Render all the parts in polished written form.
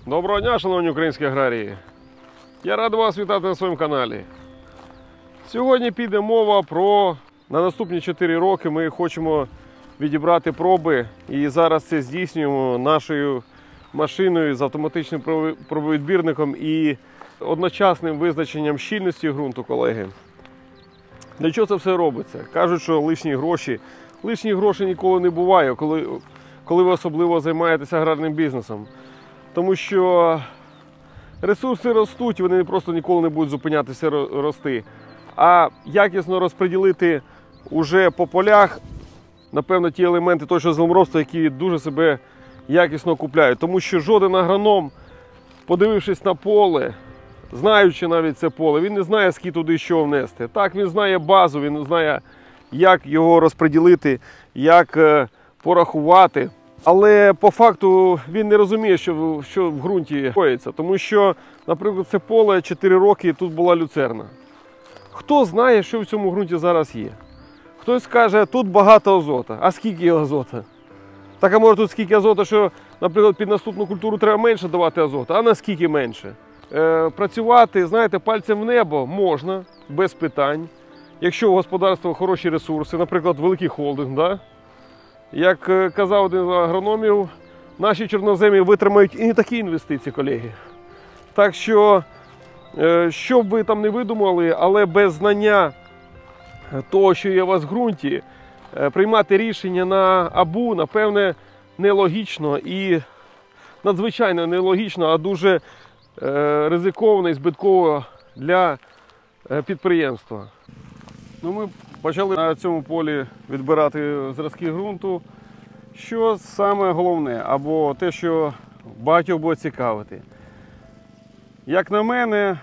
Доброго дня, шановні українські аграрії! Я радий вас вітати на своєму каналі. Сьогодні піде мова про на наступні 4 роки ми хочемо відібрати проби і зараз це здійснюємо нашою машиною з автоматичним пробовідбірником і одночасним визначенням щільності ґрунту, колеги. Для чого це все робиться? Кажуть, що лишні гроші. Лишніх грошей ніколи не буває, коли ви особливо займаєтеся аграрним бізнесом. Тому що ресурси ростуть, вони просто ніколи не будуть зупинятися рости. А якісно розподілити уже по полях, напевно, ті елементи точного землеробства, які дуже себе якісно купляють. Тому що жоден агроном, подивившись на поле, знаючи навіть це поле, він не знає, скільки туди що внести. Так, він знає базу, він знає, як його розподілити, як порахувати. Але по факту він не розуміє, що в ґрунті коїться. Тому що, наприклад, це поле 4 роки і тут була люцерна. Хто знає, що в цьому ґрунті зараз є? Хтось скаже, тут багато азота. А скільки азота? Так, а може тут скільки азота, що, наприклад, під наступну культуру треба менше давати азоту, а наскільки менше? Працювати, знаєте, пальцем в небо можна, без питань. Якщо у господарства хороші ресурси, наприклад, великий холдинг, да? Як казав один з агрономів, наші чорноземи витримають і не такі інвестиції, колеги. Так що, що б ви там не видумали, але без знання того, що є у вас в ґрунті, приймати рішення на абу, напевне, нелогічно і надзвичайно нелогічно, а дуже ризиковано і збитково для підприємства. Ми почали на цьому полі відбирати зразки ґрунту. Що саме головне, або те, що багатьох буде цікавити. Як на мене,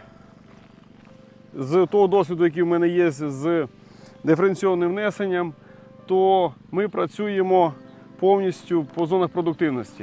з того досвіду, який в мене є з диференційним внесенням, то ми працюємо повністю по зонах продуктивності.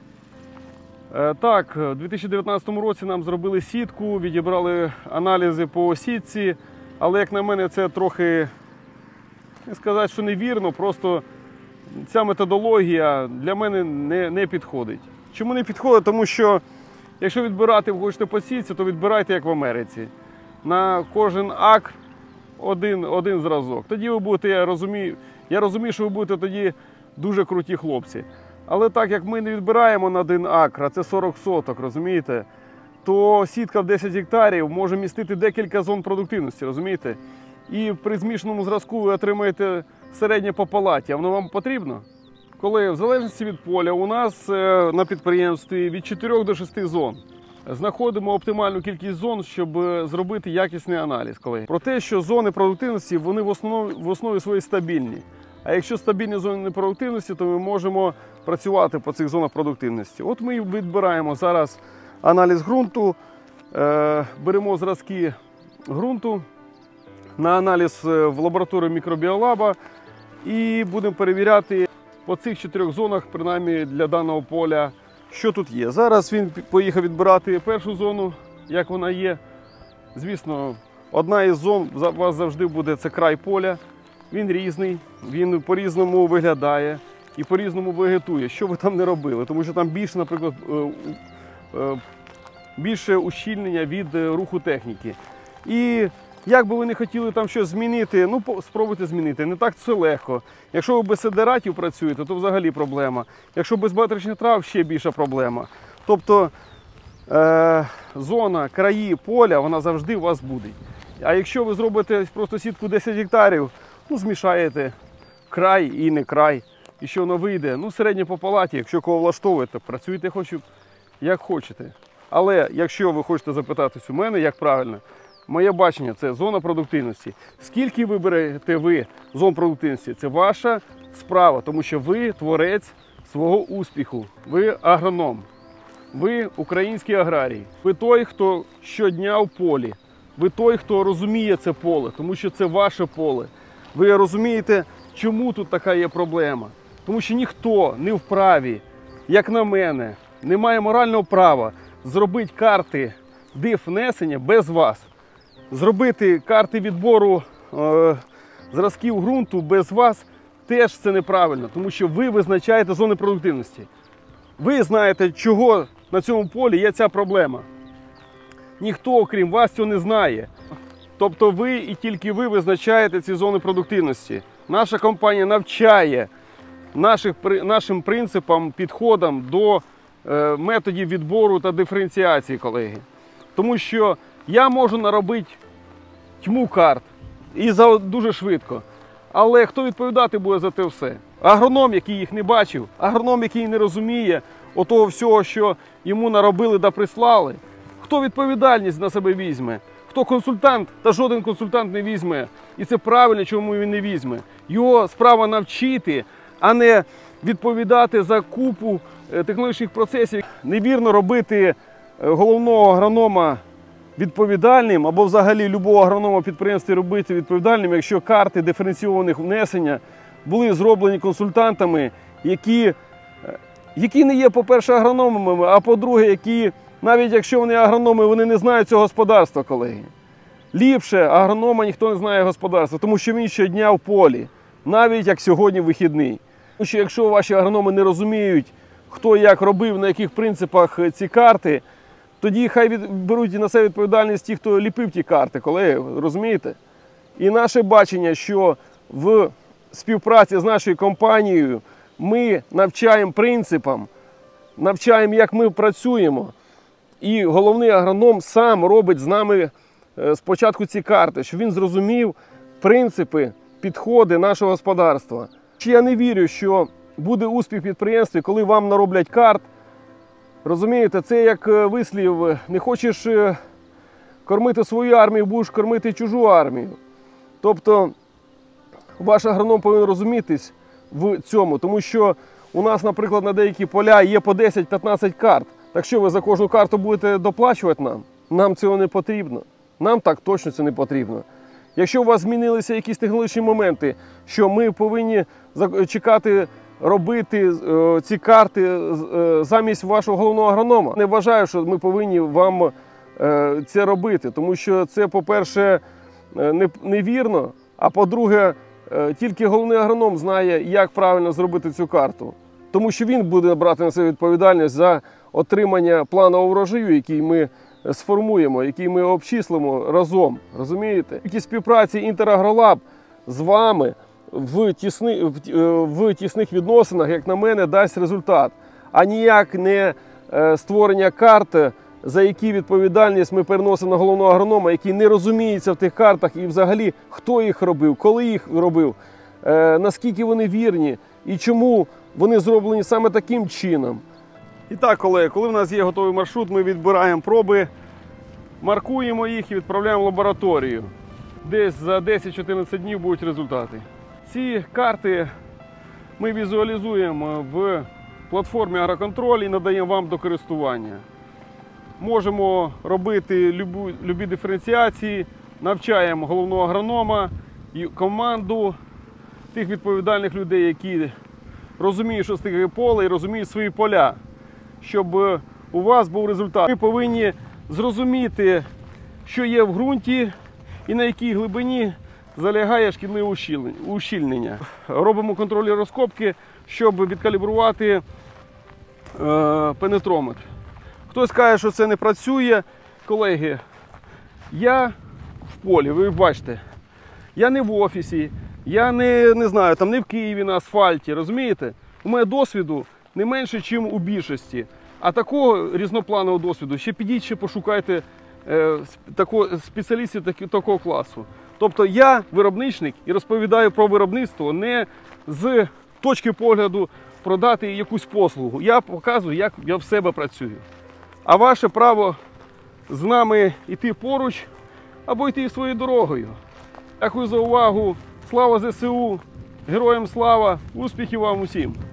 Так, у 2019 році нам зробили сітку, відібрали аналізи по сітці, але, як на мене, це трохи, не сказати, що невірно, просто ця методологія для мене не підходить. Чому не підходить? Тому що, якщо відбирати ви хочете по сітці, то відбирайте, як в Америці. На кожен акр один зразок. Тоді ви будете, я розумію, що ви будете тоді дуже круті хлопці. Але так як ми не відбираємо на 1 акр, а це 40 соток, розумієте, то сітка в 10 гектарів може містити декілька зон продуктивності, розумієте? І при змішаному зразку ви отримаєте середнє по палаті. А воно вам потрібно? Коли в залежності від поля у нас на підприємстві від 4 до 6 зон. Знаходимо оптимальну кількість зон, щоб зробити якісний аналіз, колеги. Про те, що зони продуктивності, вони в основі своїй стабільні. А якщо стабільні зони продуктивності, то ми можемо працювати по цих зонах продуктивності. От ми відбираємо зараз аналіз ґрунту, беремо зразки ґрунту на аналіз в лабораторію мікробіолаба і будемо перевіряти по цих 4 зонах, принаймні для даного поля, що тут є. Зараз він поїхав відбирати першу зону, як вона є. Звісно, одна із зон у вас завжди буде, це край поля. Він різний, він по-різному виглядає і по-різному вегетує, що ви там не робили. Тому що там більше, наприклад, більше ущільнення від руху техніки. І як би ви не хотіли там щось змінити, ну спробуйте змінити. Не так це легко. Якщо ви без сидератів працюєте, то взагалі проблема. Якщо без батаричних трав, ще більша проблема. Тобто зона, краї поля, вона завжди у вас буде. А якщо ви зробите просто сітку 10 гектарів, ну змішаєте край і не край, і що воно вийде, ну середнє по палаті, якщо кого влаштовує, то працюйте як хочете. Але якщо ви хочете запитатись у мене, як правильно, моє бачення – це зона продуктивності. Скільки виберете ви зон продуктивності – це ваша справа, тому що ви творець свого успіху, ви агроном, ви український аграрій, ви той, хто щодня в полі, ви той, хто розуміє це поле, тому що це ваше поле. Ви розумієте, чому тут така є проблема. Тому що ніхто не вправі, як на мене, не має морального права зробити карти диф-внесення без вас. Зробити карти відбору зразків ґрунту без вас теж це неправильно, тому що ви визначаєте зони продуктивності. Ви знаєте, чого на цьому полі є ця проблема. Ніхто, окрім вас, цього не знає. Тобто ви і тільки ви визначаєте ці зони продуктивності. Наша компанія навчає нашим принципам, підходам до методів відбору та диференціації, колеги. Тому що я можу наробити тьму карт і дуже швидко. Але хто відповідати буде за те все? Агроном, який їх не бачив, агроном, який не розуміє отого всього, що йому наробили да прислали. Хто відповідальність на себе візьме? Хто консультант? Та жоден консультант не візьме. І це правильно, чому він не візьме. Його справа навчити, а не відповідати за купу технологічних процесів. Невірно робити головного агронома відповідальним, або взагалі любого агронома підприємства робити відповідальним, якщо карти диференційованих внесення були зроблені консультантами, які не є, по-перше, агрономами, а по-друге, які, навіть якщо вони агрономи, вони не знають цього господарства, колеги. Ліпше агронома ніхто не знає господарства, тому що він щодня в полі, навіть як сьогодні вихідний. Тому що якщо ваші агрономи не розуміють, хто як робив, на яких принципах ці карти, тоді хай беруть на себе відповідальність ті, хто ліпив ті карти, колеги, розумієте? І наше бачення, що в співпраці з нашою компанією ми навчаємо принципам, навчаємо, як ми працюємо. І головний агроном сам робить з нами спочатку ці карти, щоб він зрозумів принципи, підходи нашого господарства. Я не вірю, що буде успіх в підприємстві, коли вам нароблять карт. Розумієте, це як вислів, не хочеш кормити свою армію, будеш кормити чужу армію. Тобто ваш агроном повинен розумітись в цьому, тому що у нас, наприклад, на деякі поля є по 10-15 карт. Так що ви за кожну карту будете доплачувати нам? Нам цього не потрібно. Нам так точно це не потрібно. Якщо у вас змінилися якісь технологічні моменти, що ми повинні чекати, робити ці карти замість вашого головного агронома, не вважаю, що ми повинні вам це робити, тому що це, по-перше, невірно, а по-друге, тільки головний агроном знає, як правильно зробити цю карту. Тому що він буде брати на себе відповідальність за отримання планового врожаю, який ми сформуємо, який ми обчислимо разом. Розумієте? Тільки співпраці Інтерагролаб з вами в тісних відносинах, як на мене, дасть результат. А ніяк не створення карт, за які відповідальність ми переносимо на головного агронома, який не розуміється в тих картах і взагалі хто їх робив, коли їх робив, наскільки вони вірні і чому вони зроблені саме таким чином. І так, колеги, коли в нас є готовий маршрут, ми відбираємо проби, маркуємо їх і відправляємо в лабораторію. Десь за 10-14 днів будуть результати. Ці карти ми візуалізуємо в платформі Агроконтроль і надаємо вам до користування. Можемо робити любі диференціації, навчаємо головного агронома і команду тих відповідальних людей, які розуміють, що таке поле і розуміють свої поля, щоб у вас був результат. Ми повинні зрозуміти, що є в ґрунті і на якій глибині залягає шкідливе ущільнення. Робимо контрольні розкопки, щоб відкалібрувати пенетрометр. Хтось каже, що це не працює. Колеги, я в полі, ви бачите, я не в офісі, я не знаю, там не в Києві на асфальті, розумієте? У мене досвіду не менше, ніж у більшості. А такого різнопланового досвіду, ще підіть, ще пошукайте спеціалістів такого класу. Тобто я виробничник і розповідаю про виробництво не з точки погляду продати якусь послугу. Я показую, як я в себе працюю. А ваше право з нами йти поруч або йти своєю дорогою. Дякую за увагу. Слава ЗСУ! Героям слава! Успіхів вам усім!